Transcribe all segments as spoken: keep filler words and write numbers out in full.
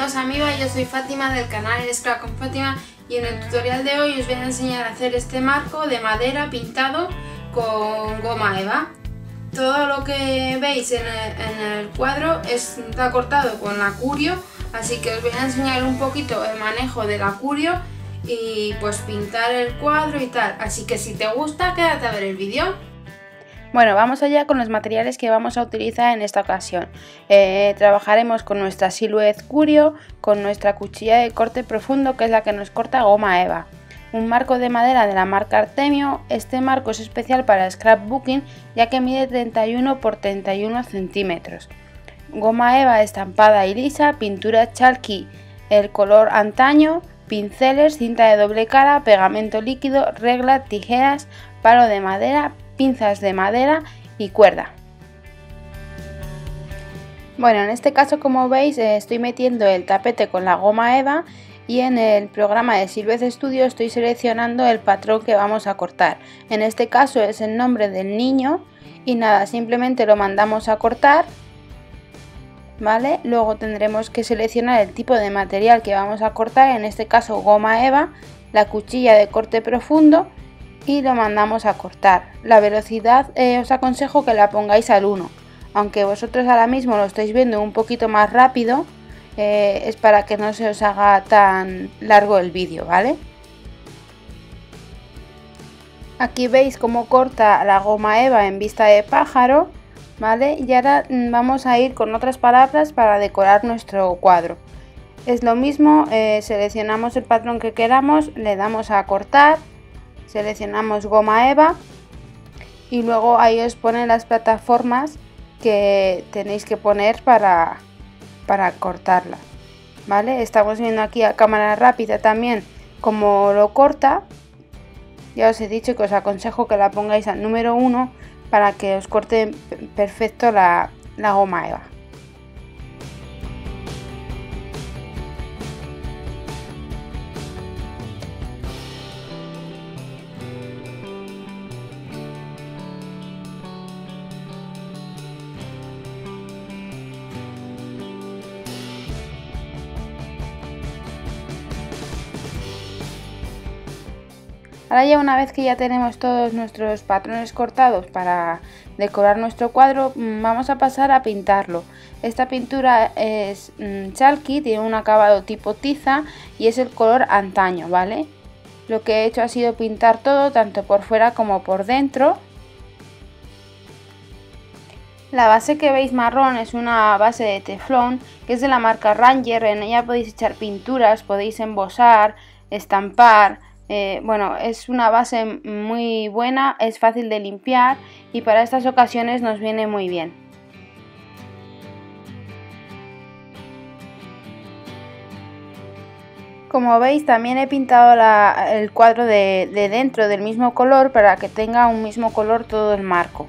Bienvenidos a Miva, yo soy Fátima del canal Scrap con Fátima y en el tutorial de hoy os voy a enseñar a hacer este marco de madera pintado con goma eva. Todo lo que veis en el, en el cuadro está cortado con lacurio, así que os voy a enseñar un poquito el manejo del lacurio y pues pintar el cuadro y tal, así que si te gusta quédate a ver el vídeo. Bueno, vamos allá con los materiales que vamos a utilizar en esta ocasión. Eh, trabajaremos con nuestra Silhouette Curio, con nuestra cuchilla de corte profundo, que es la que nos corta goma eva. Un marco de madera de la marca Artemio. Este marco es especial para scrapbooking, ya que mide treinta y uno por treinta y uno centímetros. Goma eva estampada y lisa, pintura chalky, el color antaño, pinceles, cinta de doble cara, pegamento líquido, regla, tijeras, palo de madera, pinzas de madera y cuerda. Bueno, en este caso, como veis, eh, estoy metiendo el tapete con la goma eva y en el programa de Silhouette Studio estoy seleccionando el patrón que vamos a cortar. En este caso es el nombre del niño y nada, simplemente lo mandamos a cortar, ¿vale? Luego tendremos que seleccionar el tipo de material que vamos a cortar, en este caso goma eva, la cuchilla de corte profundo, y lo mandamos a cortar. La velocidad eh, os aconsejo que la pongáis al uno, aunque vosotros ahora mismo lo estáis viendo un poquito más rápido, eh, es para que no se os haga tan largo el vídeo, ¿vale? Aquí veis cómo corta la goma eva en vista de pájaro, ¿vale? Y ahora vamos a ir con otras palabras para decorar nuestro cuadro. Es lo mismo, eh, seleccionamos el patrón que queramos, le damos a cortar, seleccionamos goma eva y luego ahí os ponen las plataformas que tenéis que poner para, para cortarla, ¿vale? Estamos viendo aquí a cámara rápida también cómo lo corta. Ya os he dicho que os aconsejo que la pongáis al número uno para que os corte perfecto la, la goma eva. Ahora ya una vez que ya tenemos todos nuestros patrones cortados para decorar nuestro cuadro, vamos a pasar a pintarlo. Esta pintura es mmm, chalky, tiene un acabado tipo tiza y es el color antaño, ¿vale? Lo que he hecho ha sido pintar todo, tanto por fuera como por dentro. La base que veis marrón es una base de teflón que es de la marca Ranger. En ella podéis echar pinturas, podéis embosar, estampar. Eh, bueno, es una base muy buena, es fácil de limpiar y para estas ocasiones nos viene muy bien. Como veis, también he pintado la, el cuadro de, de dentro del mismo color para que tenga un mismo color todo el marco.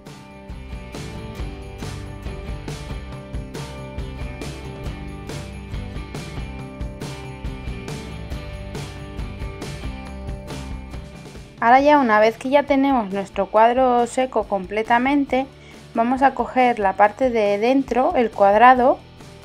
Ahora ya una vez que ya tenemos nuestro cuadro seco completamente, vamos a coger la parte de dentro, el cuadrado,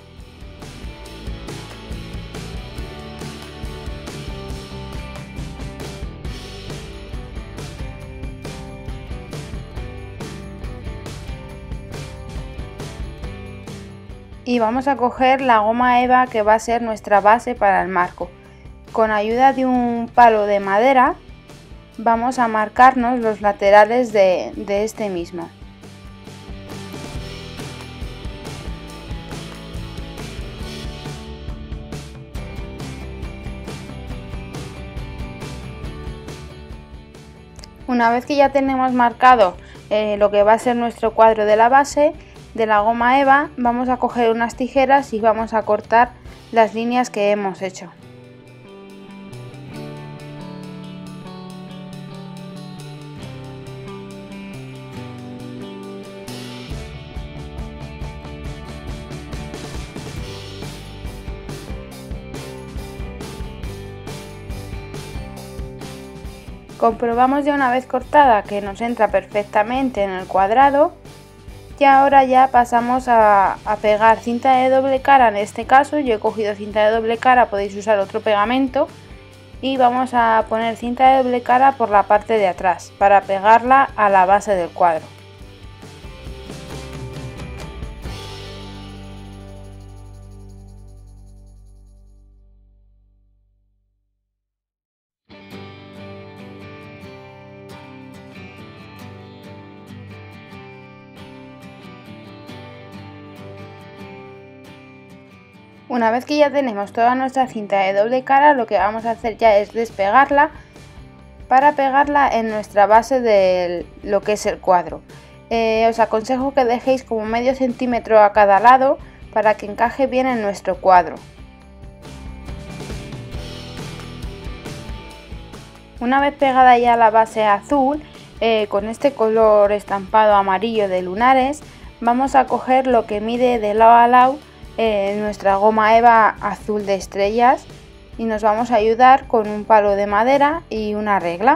y vamos a coger la goma eva que va a ser nuestra base para el marco. Con ayuda de un palo de madera vamos a marcarnos los laterales de, de este mismo. Una vez que ya tenemos marcado eh, lo que va a ser nuestro cuadro de la base de la goma eva, vamos a coger unas tijeras y vamos a cortar las líneas que hemos hecho. Comprobamos ya una vez cortada que nos entra perfectamente en el cuadrado Y ahora ya pasamos a, a pegar cinta de doble cara. En este caso yo he cogido cinta de doble cara, podéis usar otro pegamento, y vamos a poner cinta de doble cara por la parte de atrás para pegarla a la base del cuadro. Una vez que ya tenemos toda nuestra cinta de doble cara, lo que vamos a hacer ya es despegarla para pegarla en nuestra base de lo que es el cuadro. Eh, os aconsejo que dejéis como medio centímetro a cada lado para que encaje bien en nuestro cuadro. Una vez pegada ya la base azul, eh, con este color estampado amarillo de lunares, vamos a coger lo que mide de lado a lado eh, nuestra goma eva azul de estrellas, y nos vamos a ayudar con un palo de madera y una regla.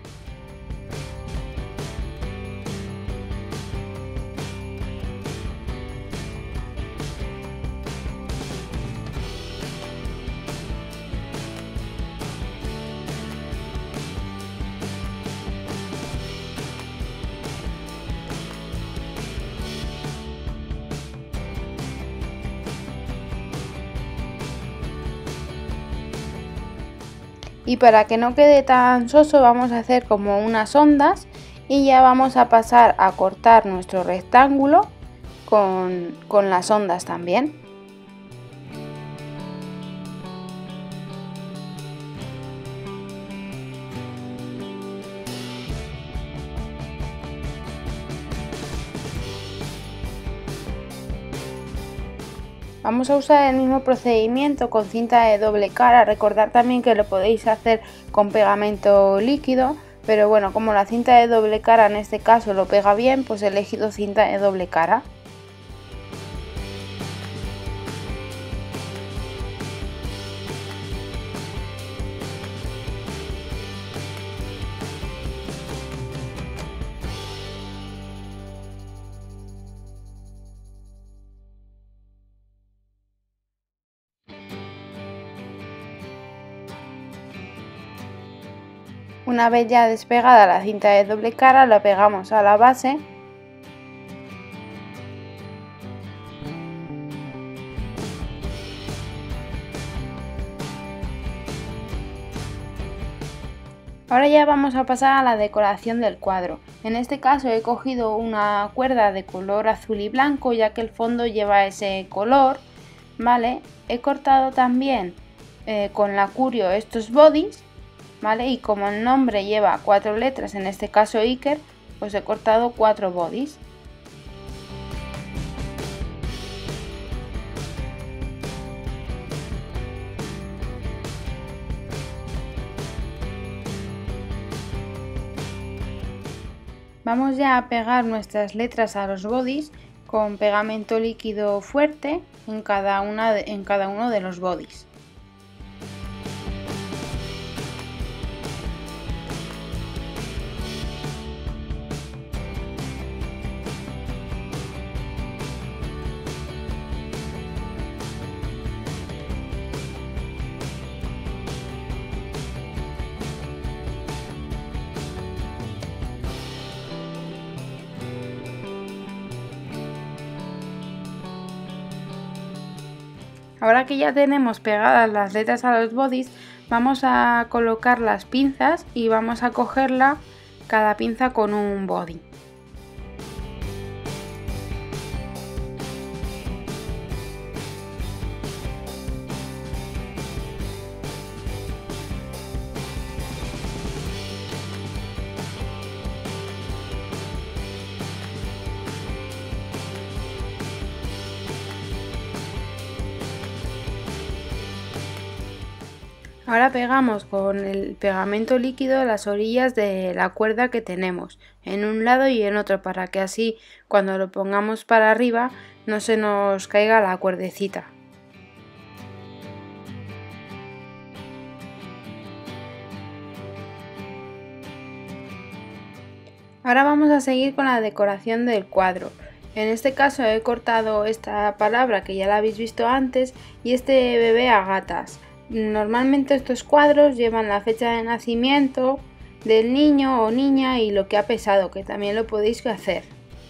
Y para que no quede tan soso vamos a hacer como unas ondas, y ya vamos a pasar a cortar nuestro rectángulo con, con las ondas también. Vamos a usar el mismo procedimiento con cinta de doble cara. Recordad también que lo podéis hacer con pegamento líquido, pero bueno, como la cinta de doble cara en este caso lo pega bien, pues he elegido cinta de doble cara. Una vez ya despegada la cinta de doble cara, la pegamos a la base. Ahora ya vamos a pasar a la decoración del cuadro. En este caso he cogido una cuerda de color azul y blanco, ya que el fondo lleva ese color, ¿vale? He cortado también eh, con la Curio estos bodies, ¿vale? Y como el nombre lleva cuatro letras, en este caso Iker, pues he cortado cuatro bodies. Vamos ya a pegar nuestras letras a los bodies con pegamento líquido fuerte en cada, una de, en cada uno de los bodies. Ahora que ya tenemos pegadas las letras a los bodies, vamos a colocar las pinzas y vamos a cogerla cada pinza con un body. Ahora pegamos con el pegamento líquido las orillas de la cuerda que tenemos en un lado y en otro, para que así cuando lo pongamos para arriba no se nos caiga la cuerdecita. Ahora vamos a seguir con la decoración del cuadro. En este caso he cortado esta palabra que ya la habéis visto antes y este bebé a gatas. Normalmente estos cuadros llevan la fecha de nacimiento del niño o niña y lo que ha pesado, que también lo podéis hacer.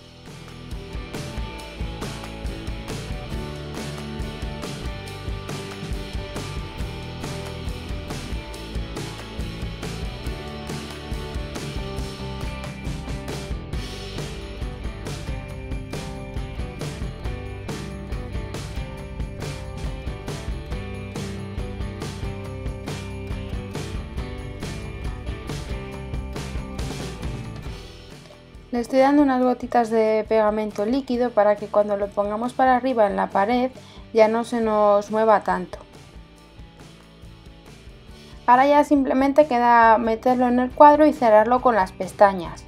Le estoy dando unas gotitas de pegamento líquido para que cuando lo pongamos para arriba en la pared ya no se nos mueva tanto. Ahora ya simplemente queda meterlo en el cuadro y cerrarlo con las pestañas.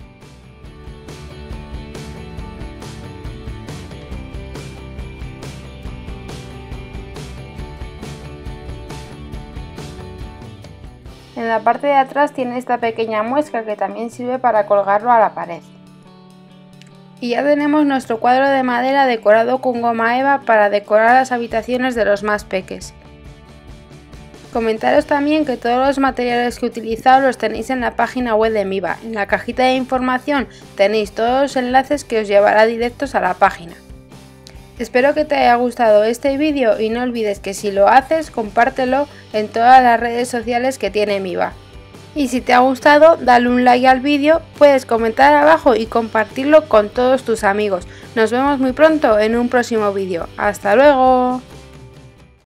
En la parte de atrás tiene esta pequeña muesca que también sirve para colgarlo a la pared. Y ya tenemos nuestro cuadro de madera decorado con goma eva para decorar las habitaciones de los más peques. Comentaros también que todos los materiales que he utilizado los tenéis en la página web de Miva. En la cajita de información tenéis todos los enlaces que os llevará directos a la página. Espero que te haya gustado este vídeo y no olvides que si lo haces, compártelo en todas las redes sociales que tiene Miva. Y si te ha gustado, dale un like al vídeo, puedes comentar abajo y compartirlo con todos tus amigos. Nos vemos muy pronto en un próximo vídeo. ¡Hasta luego!